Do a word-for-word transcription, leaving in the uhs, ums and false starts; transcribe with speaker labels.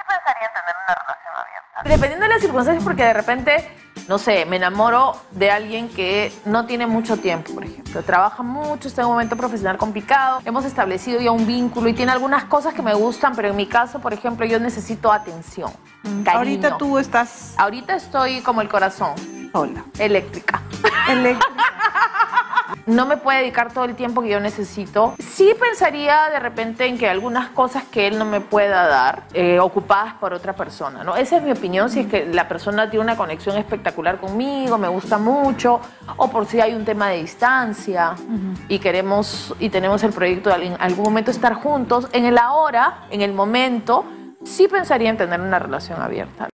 Speaker 1: pensaría en tener una relación abierta.
Speaker 2: Dependiendo de las circunstancias, porque de repente, no sé, me enamoro de alguien que no tiene mucho tiempo, por ejemplo. Trabaja mucho, está en un momento profesional complicado, hemos establecido ya un vínculo y tiene algunas cosas que me gustan, pero en mi caso, por ejemplo, yo necesito atención, cariño.
Speaker 3: Ahorita tú estás...
Speaker 2: Ahorita estoy como el corazón.
Speaker 3: Sola.
Speaker 2: Eléctrica.
Speaker 3: Eléctrica.
Speaker 2: No me puede dedicar todo el tiempo que yo necesito. Sí pensaría de repente en que algunas cosas que él no me pueda dar, eh, ocupadas por otra persona, ¿no? Esa es mi opinión, si es que la persona tiene una conexión espectacular conmigo, me gusta mucho, o por si hay un tema de distancia uh-huh. y queremos y tenemos el proyecto de en algún momento estar juntos. En el ahora, en el momento, sí pensaría en tener una relación abierta.